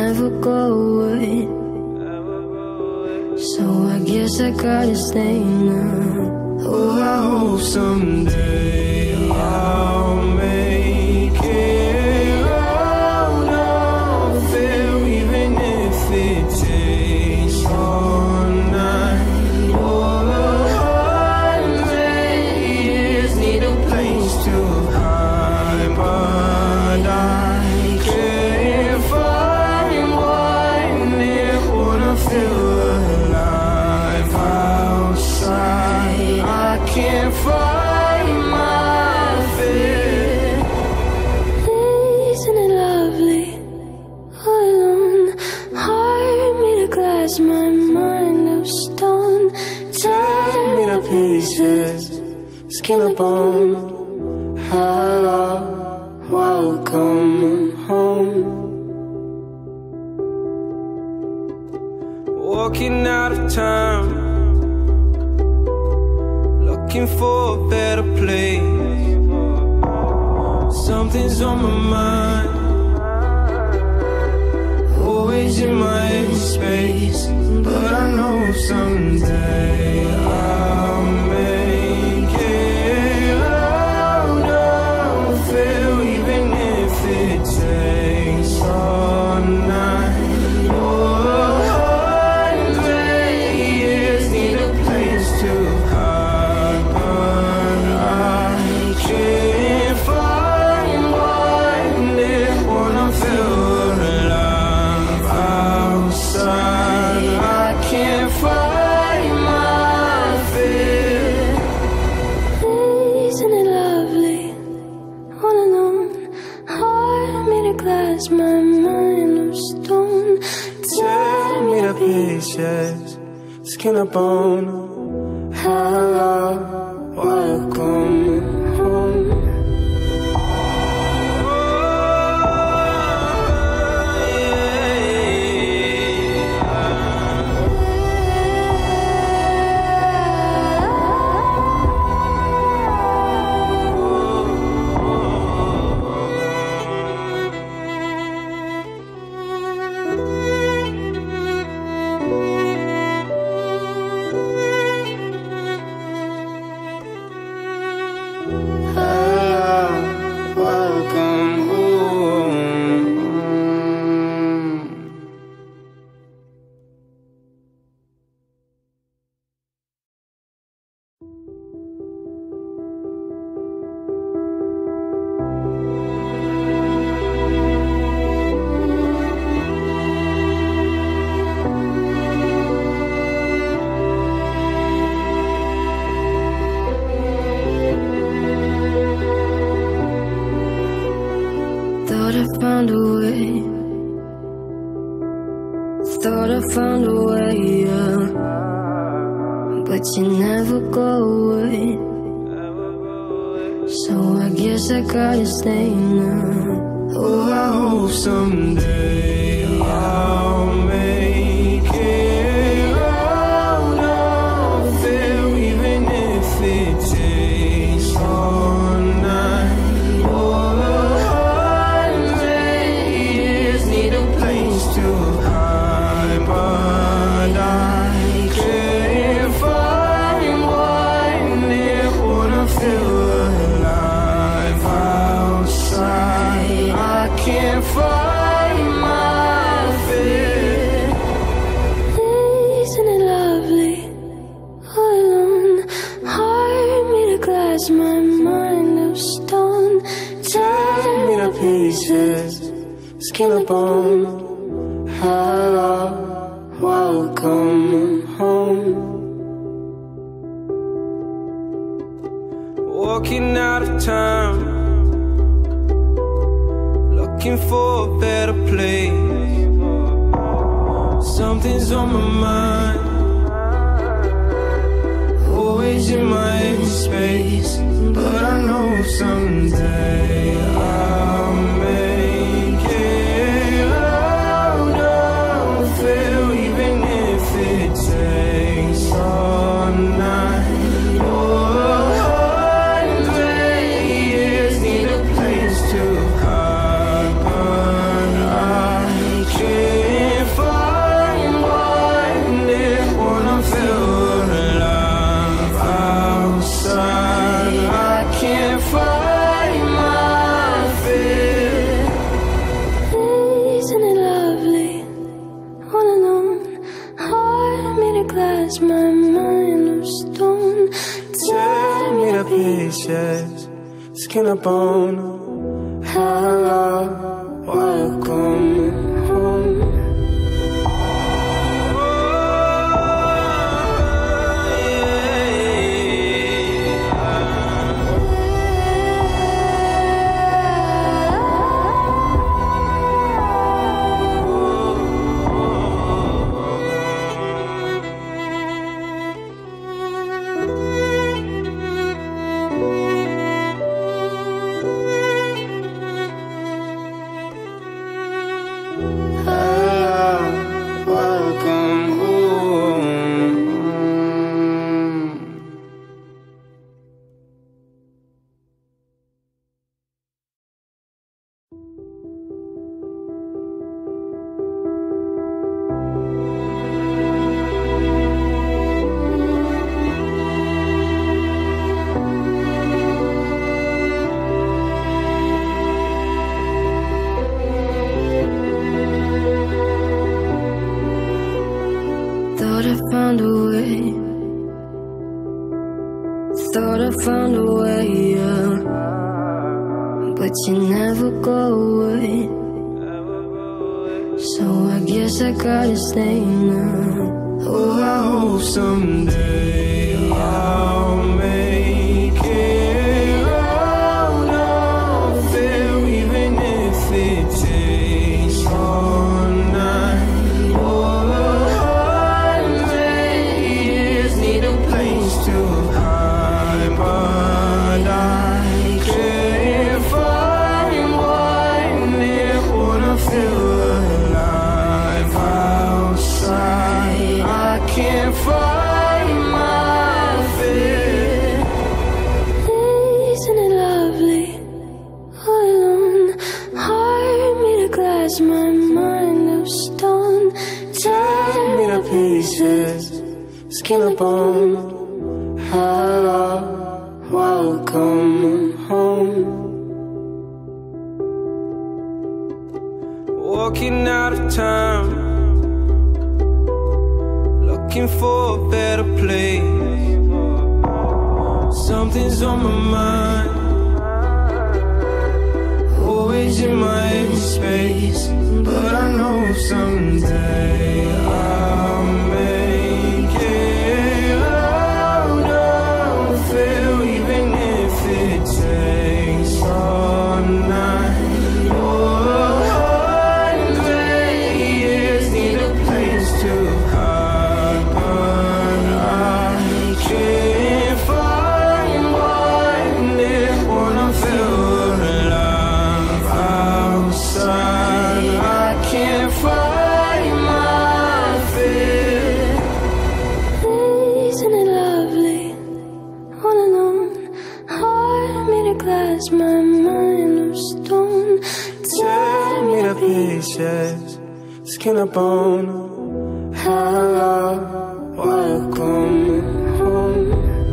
never go away. So I guess I gotta stay now. Oh, I hope someday I'll make it out of there, even if it takes all night or 100 years. Need a place to hide, but I can't find one near. Wanna feel alive outside. I can't find my fear. Isn't it lovely? All alone, heart made of glass, my mind of stone. Tear me to pieces, skin and bone. Hello, welcome home. Walking out of time, looking for a better place. Something's on my mind, always in my head space. But I know someday I'll make it out of there, even if it takes all night or 100 years. Need a place to hide, but I can't find one near. Wanna feel alive outside. I can't find my fear. Isn't it lovely? All alone, heart made of glass, my mind of stone. Tear me to pieces, skin and bone. Hello, welcome home. Welcome home. Thought I found a way. Thought I found a way, yeah. But you never go away. So I guess I gotta stay now. Oh, I hope someday I'll make it out of there, even if it takes all night or 100 years. Need a place to hide, but I can't find one near. Wanna feel alive outside. I can't find my fear. Isn't it lovely? All alone, heart made of glass, my mind of stone. Tear me to pieces, skin and bone. Hello, welcome home. Walking out of time, looking for a better place. Something's on my mind, always in my head space. But I know someday I'll make it out of there, even if it takes all night or 100 years. Need a place to hide, but I can't glass, my mind of stone. Tear me to pieces, skin and bone. Hello, welcome home. Thought I found a way. Thought I found a way, yeah. But you never go away. So I guess I gotta stay now. Oh, I hope someday I'll make it out of there, even if it takes all night or 100 years. Need a place to hide, but I can't find one near. Wanna feel alive outside. I can't find my fear. Isn't it lovely? All alone, heart made of glass, my mind of stone. Tear me to pieces, skin and bone. Hello, welcome home. Walking out of time, looking for a better place. Something's on my mind, always in my empty space. But I know someday I'll make it out of there, even if it takes all night or 100 years. Need a place to hide, but I can't find one near. Wanna feel alive outside. I can't find my fear. Isn't it lovely? All alone, heart made of glass, my mind of stone. Tear me to pieces, skin and bone. Hello, welcome home.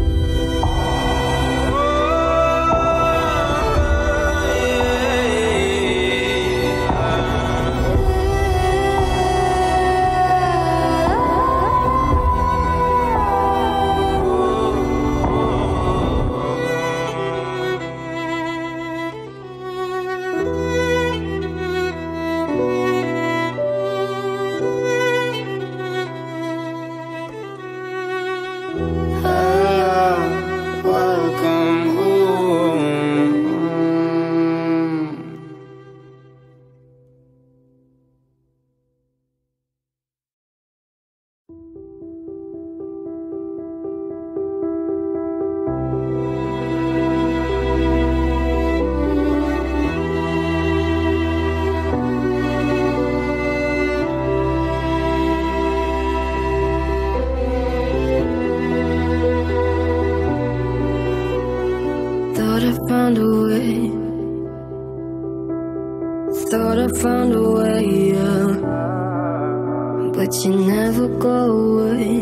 Thought I found a way. Thought I found a way, yeah. But you never go away.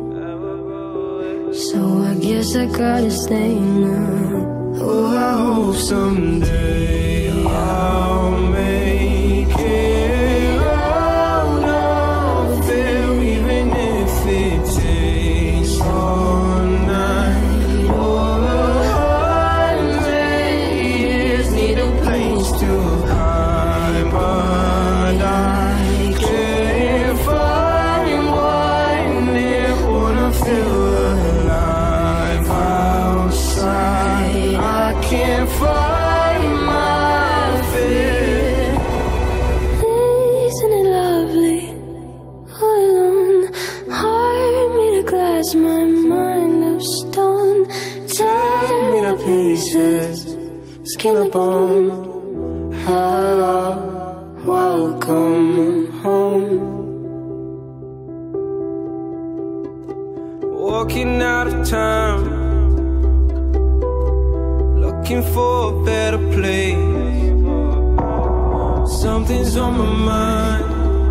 So I guess I gotta stay now. Oh, I hope someday I'll make it out of there, even if it takes glass, my mind of stone. Tear me to pieces, skin and bone. Hello, welcome home. Walking out of time, looking for a better place. Something's on my mind,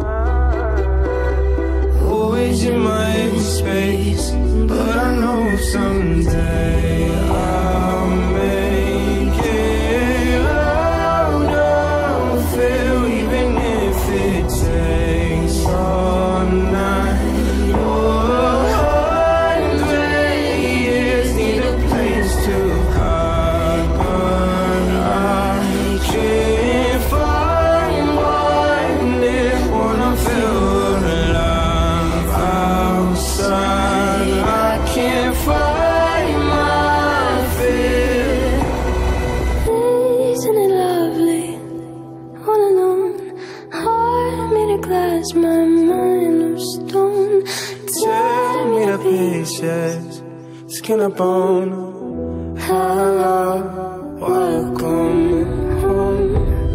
always in my empty space. But I know someday I'll make it out of here, even if it takes all night. My mind of stone. Tear me to pieces, skin and bone. Hello, welcome home.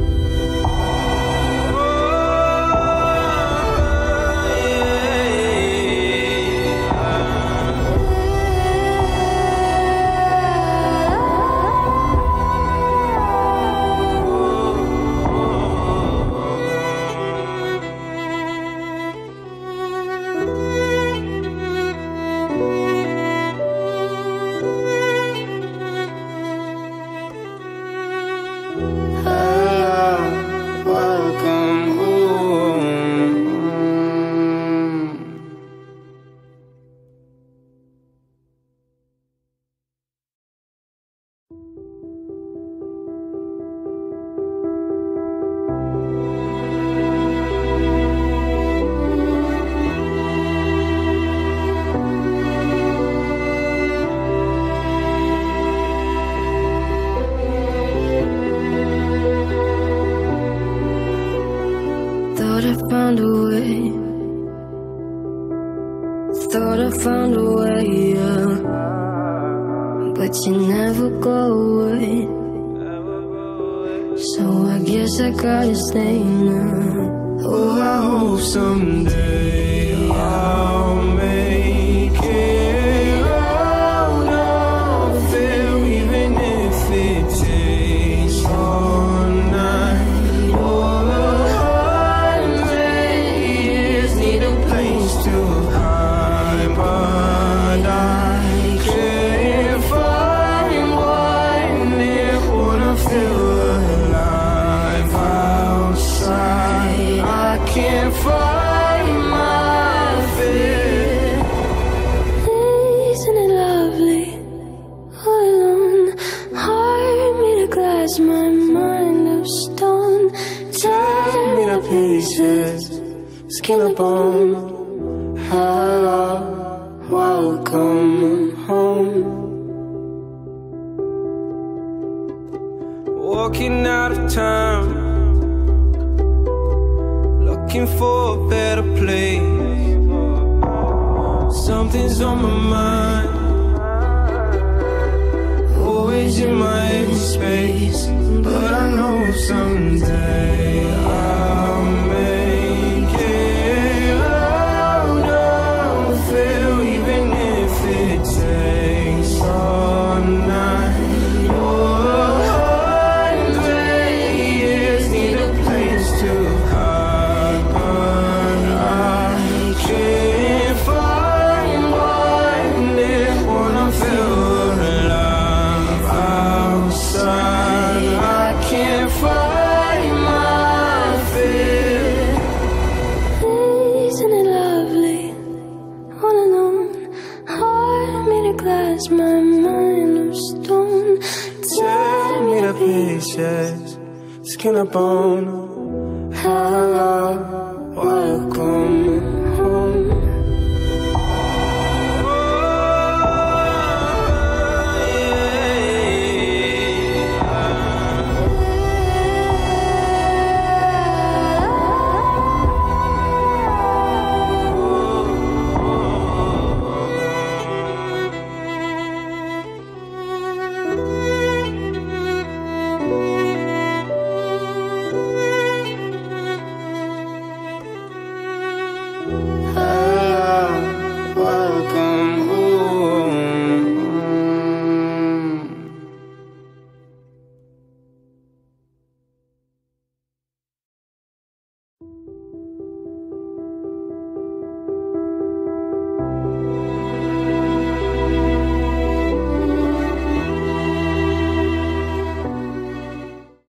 Thought I found a way. Thought I found a way, yeah. But you never go away. So I guess I gotta stay now. Oh, I hope someday I'll make it out of here, even if it takes all night. To hide, but I can't find one if wanna feel alive outside. I can't find my fear. Isn't it lovely? All alone, heart made of glass, my mind of stone. Tear me to pieces, skin and bone. Hello, welcome home. Walking out of time, looking for a better place. Something's on my mind, always in my empty space. But I know someday I'll make it out of here, even if it takes all night. 100 years need a place to hide, but I can't find one if wanna feel alive outside. I can't find my fear. Isn't it lovely? All alone, heart made of glass, my mind of stone. Tear me to pieces, skin and bone. Hello,